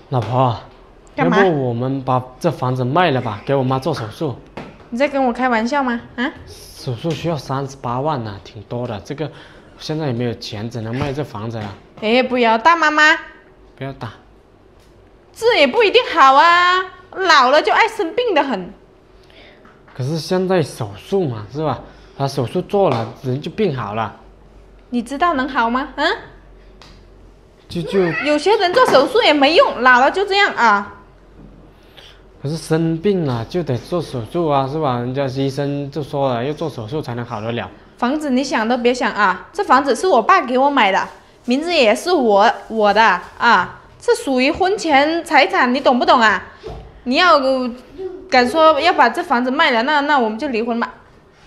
老婆， 干嘛要不我们把这房子卖了吧，给我妈做手术。 你在跟我开玩笑吗？啊？ 手术需要38万呢，挺多的。这个现在也没有钱，只能卖这房子了。 哎，不要打妈妈， 不要打。 这也不一定好啊，老了就爱生病的很。 可是现在手术嘛，是吧？他手术做了，人就病好了。 你知道能好吗？啊？ 就有些人做手术也没用，老了就这样啊。 可是生病了就得做手术啊，是吧？人家医生就说了，要做手术才能好得了。 房子你想都别想啊！这房子是我爸给我买的，名字也是我的啊，这属于婚前财产，你懂不懂啊？你要敢说要把这房子卖了，那我们就离婚吧。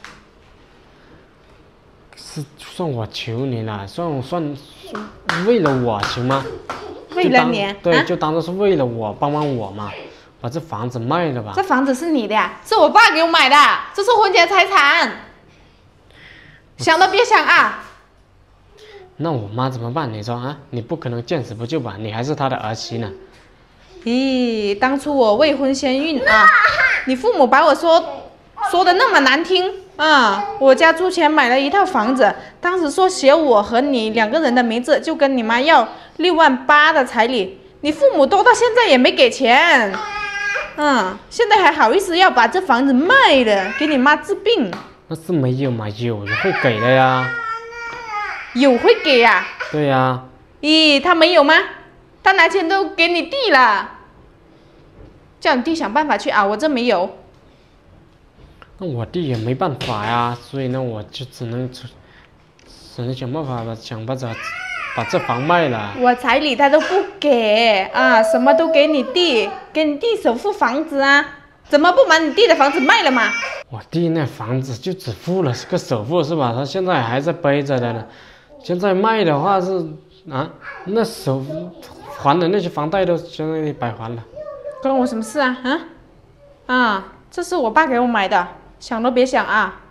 算我求你了，算为了我行吗？ 为了你？ 对， 啊、 就当做是为了我，帮帮我嘛，把这房子卖了吧。 这房子是你的呀，是我爸给我买的，这是婚前财产，想都别想啊！ 那我妈怎么办？你说啊，你不可能见死不救吧？你还是她的儿媳呢。 咦，当初我未婚先孕啊，你父母把我说的那么难听啊！我家出钱买了一套房子，当时说写我和你2个人的名字，就跟你妈要6.8万的彩礼，你父母都到现在也没给钱，现在还好意思要把这房子卖了，给你妈治病？ 那是没有嘛，有会给的呀。 有会给呀？ 对呀。 咦，他没有吗？他拿钱都给你弟了，叫你弟想办法去啊，我这没有。 那我弟也没办法呀，所以呢，我就只能想办法把这房卖了。 我彩礼他都不给啊，什么都给你弟首付房子啊，怎么不把你弟的房子卖了嘛？ 我弟那房子就只付了个首付是吧？他现在还在背着的呢，现在卖的话是啊，那首付还的那些房贷都相当于白还了。 关我什么事啊？这是我爸给我买的，想都别想啊！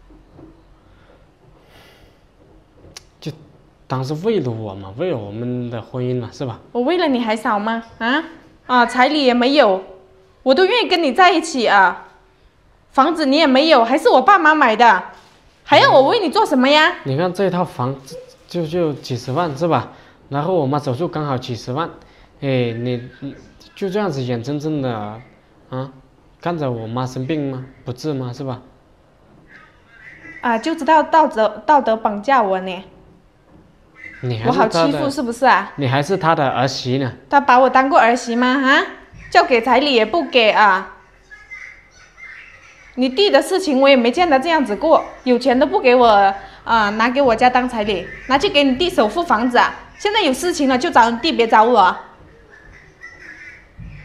就当是为了我嘛，为了我们的婚姻嘛，是吧？ 我为了你还少吗？彩礼也没有，我都愿意跟你在一起啊。房子你也没有，还是我爸妈买的，还要我为你做什么呀？ 你看这套房就几十万是吧？然后我妈手术刚好几十万，哎，你就这样子眼睁睁的啊，看着我妈生病吗？不治吗？是吧？ 就知道道德绑架我呢。我好欺负是不是啊？ 你还是他的儿媳呢。 他把我当过儿媳吗？叫给彩礼也不给啊！你弟的事情我也没见他这样子过，有钱都不给我拿给我家当彩礼，拿去给你弟首付房子啊！现在有事情了就找你弟，别找我。